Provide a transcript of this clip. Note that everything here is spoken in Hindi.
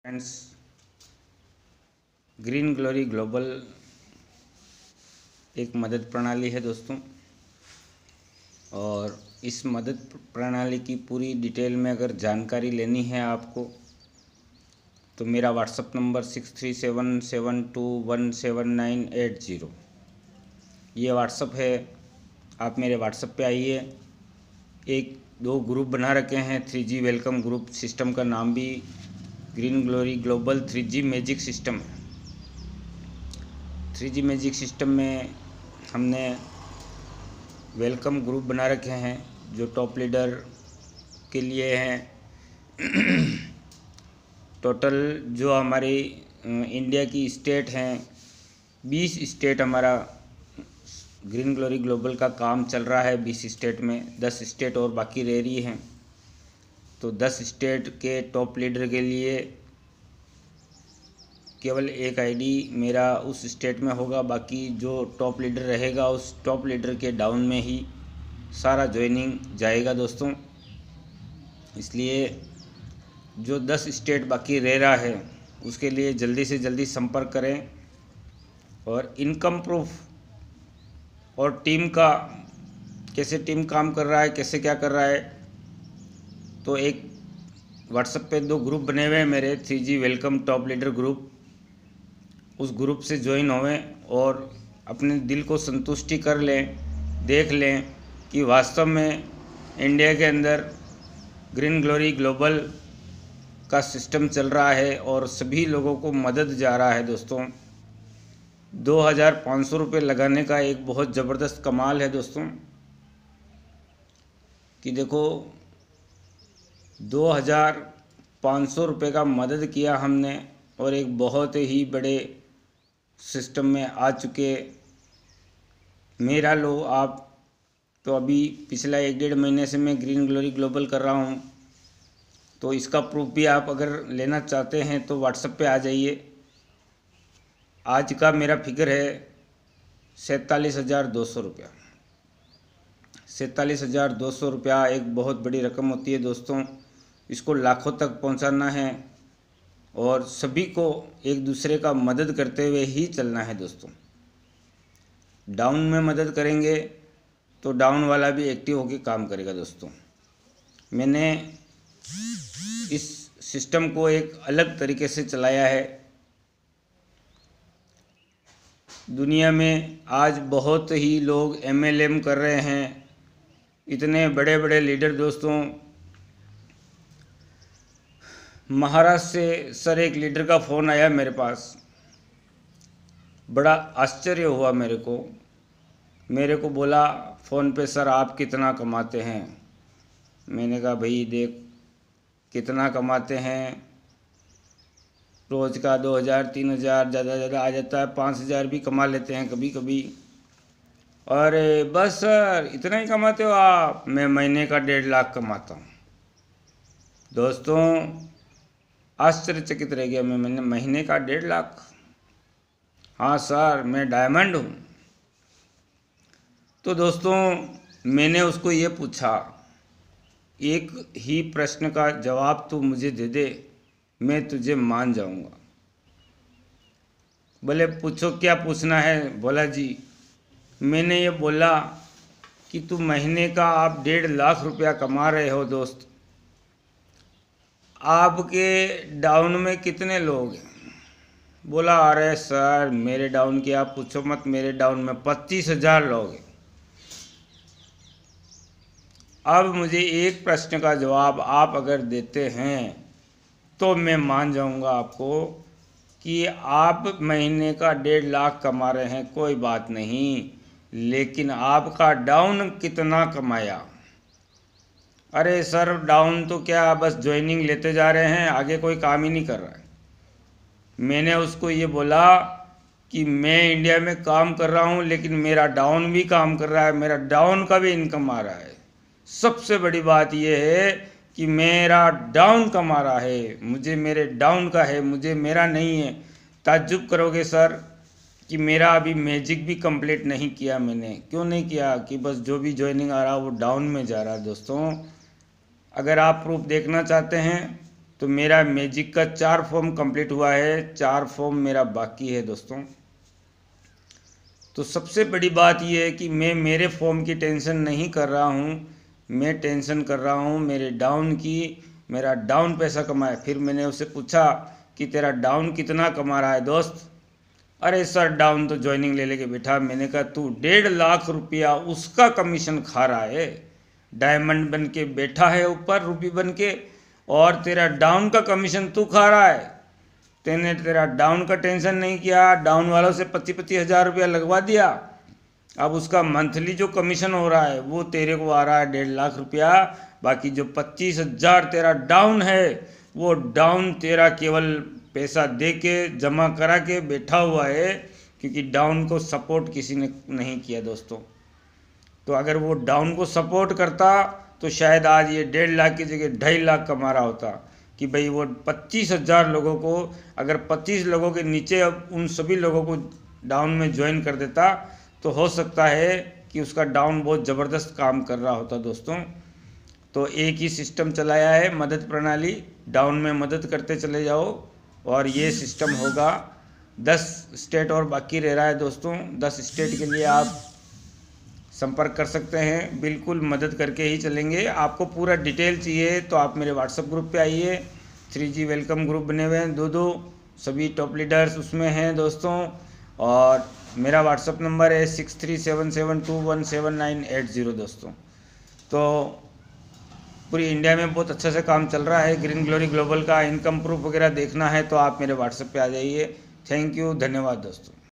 फ्रेंड्स, ग्रीन ग्लोरी ग्लोबल एक मदद प्रणाली है दोस्तों। और इस मदद प्रणाली की पूरी डिटेल में अगर जानकारी लेनी है आपको तो मेरा व्हाट्सअप नंबर 6377217980 ये व्हाट्सअप है। आप मेरे व्हाट्सअप पे आइए। एक दो ग्रुप बना रखे हैं, 3G वेलकम ग्रुप। सिस्टम का नाम भी green glory global 3G magic system है। 3G मैजिक सिस्टम में हमने वेलकम ग्रुप बना रखे हैं जो टॉप लीडर के लिए हैं। टोटल जो हमारी इंडिया की स्टेट हैं, 20 स्टेट हमारा ग्रीन ग्लोरी ग्लोबल का काम चल रहा है। 20 स्टेट में 10 स्टेट और बाकी रह रही हैं। तो 10 स्टेट के टॉप लीडर के लिए केवल एक आईडी मेरा उस स्टेट में होगा। बाकी जो टॉप लीडर रहेगा उस टॉप लीडर के डाउन में ही सारा ज्वाइनिंग जाएगा दोस्तों। इसलिए जो 10 स्टेट बाकी रह रहा है उसके लिए जल्दी से जल्दी संपर्क करें। और इनकम प्रूफ और टीम का कैसे टीम काम कर रहा है, कैसे क्या कर रहा है, तो एक व्हाट्सएप पे 2 ग्रुप बने हुए हैं मेरे, 3G welcome top leader group. उस ग्रुप से ज्वाइन होवें और अपने दिल को संतुष्टि कर लें, देख लें कि वास्तव में इंडिया के अंदर ग्रीन ग्लोरी ग्लोबल का सिस्टम चल रहा है और सभी लोगों को मदद जा रहा है दोस्तों। 2500 रुपये लगाने का एक बहुत ज़बरदस्त कमाल है दोस्तों कि देखो 2500 रुपये का मदद किया हमने और एक बहुत ही बड़े सिस्टम में आ चुके। मेरा लो आप तो अभी पिछला 1-1.5 महीने से मैं ग्रीन ग्लोरी ग्लोबल कर रहा हूँ, तो इसका प्रूफ भी आप अगर लेना चाहते हैं तो व्हाट्सएप पे आ जाइए। आज का मेरा फिगर है 47,200 रुपया। 47,200 रुपया एक बहुत बड़ी रकम होती है दोस्तों। इसको लाखों तक पहुंचाना है और सभी को एक दूसरे का मदद करते हुए ही चलना है दोस्तों। डाउन में मदद करेंगे तो डाउन वाला भी एक्टिव होकर काम करेगा दोस्तों। मैंने इस सिस्टम को एक अलग तरीके से चलाया है। दुनिया में आज बहुत ही लोग MLM कर रहे हैं, इतने बड़े बड़े लीडर दोस्तों। महाराष्ट्र से सर एक लीडर का फ़ोन आया मेरे पास, बड़ा आश्चर्य हुआ मेरे को बोला फ़ोन पे, सर आप कितना कमाते हैं? मैंने कहा भाई देख कितना कमाते हैं, रोज़ का 2,000-3,000 ज़्यादा आ जाता है, 5,000 भी कमा लेते हैं कभी कभी। अरे बस सर इतना ही कमाते हो आप? मैं महीने का 1.5 लाख कमाता हूँ दोस्तों। आश्चर्यचकित रह गया मैंने, महीने का 1.5 लाख? हाँ सर मैं डायमंड हूँ। तो दोस्तों मैंने उसको ये पूछा, एक ही प्रश्न का जवाब तू मुझे दे दे, मैं तुझे मान जाऊंगा। बोले पूछो क्या पूछना है? बोला जी मैंने ये बोला कि तू महीने का आप 1.5 लाख रुपया कमा रहे हो दोस्त, आपके डाउन में कितने लोग हैं? बोला अरे सर मेरे डाउन की आप पूछो मत, मेरे डाउन में 25,000 लोग हैं। अब मुझे एक प्रश्न का जवाब आप अगर देते हैं तो मैं मान जाऊंगा आपको कि आप महीने का 1.5 लाख कमा रहे हैं, कोई बात नहीं, लेकिन आपका डाउन कितना कमाया? अरे सर डाउन तो क्या बस ज्वाइनिंग लेते जा रहे हैं, आगे कोई काम ही नहीं कर रहा है। मैंने उसको ये बोला कि मैं इंडिया में काम कर रहा हूँ लेकिन मेरा डाउन भी काम कर रहा है, मेरा डाउन का भी इनकम आ रहा है। सबसे बड़ी बात यह है कि मेरा डाउन कमा रहा है, मुझे मेरे डाउन का है, मुझे मेरा नहीं है। ताज्जुब करोगे सर कि मेरा अभी मैजिक भी कंप्लीट नहीं किया मैंने। क्यों नहीं किया? कि बस जो भी ज्वाइनिंग आ रहा है वो डाउन में जा रहा है दोस्तों। अगर आप प्रूफ देखना चाहते हैं तो मेरा मैजिक का 4 फॉर्म कंप्लीट हुआ है, 4 फॉर्म मेरा बाकी है दोस्तों। तो सबसे बड़ी बात यह है कि मैं मेरे फॉर्म की टेंशन नहीं कर रहा हूँ, मैं टेंशन कर रहा हूँ मेरे डाउन की। मेरा डाउन पैसा कमाए। फिर मैंने उससे पूछा कि तेरा डाउन कितना कमा रहा है दोस्त? अरे सर डाउन तो ज्वाइनिंग ले लेके बैठा। मैंने कहा तू 1.5 लाख रुपया उसका कमीशन खा रहा है, डायमंड बन के बैठा है ऊपर रूपी बन के, और तेरा डाउन का कमीशन तू खा रहा है। तेने तेरा डाउन का टेंशन नहीं किया, डाउन वालों से 25-25 हज़ार रुपया लगवा दिया। अब उसका मंथली जो कमीशन हो रहा है वो तेरे को आ रहा है 1.5 लाख रुपया। बाकी जो 25 हज़ार तेरा डाउन है वो डाउन तेरा केवल पैसा दे के जमा करा के बैठा हुआ है, क्योंकि डाउन को सपोर्ट किसी ने नहीं किया दोस्तों। तो अगर वो डाउन को सपोर्ट करता तो शायद आज ये 1.5 लाख की जगह 2.5 लाख कमा रहा होता। कि भाई वो 25 हज़ार लोगों को, अगर 25 लोगों के नीचे अब उन सभी लोगों को डाउन में ज्वाइन कर देता तो हो सकता है कि उसका डाउन बहुत ज़बरदस्त काम कर रहा होता दोस्तों। तो एक ही सिस्टम चलाया है, मदद प्रणाली, डाउन में मदद करते चले जाओ और ये सिस्टम होगा। 10 स्टेट और बाकी रह रहा है दोस्तों। 10 स्टेट के लिए आप संपर्क कर सकते हैं, बिल्कुल मदद करके ही चलेंगे। आपको पूरा डिटेल चाहिए तो आप मेरे व्हाट्सएप ग्रुप पे आइए। 3G वेलकम ग्रुप बने हुए हैं, दो सभी टॉप लीडर्स उसमें हैं दोस्तों। और मेरा व्हाट्सएप नंबर है 6377217980 दोस्तों। तो पूरी इंडिया में बहुत अच्छा से काम चल रहा है। ग्रीन ग्लोरी ग्लोबल का इनकम प्रूफ वगैरह देखना है तो आप मेरे व्हाट्सएप पे आ जाइए। थैंक यू, धन्यवाद दोस्तों।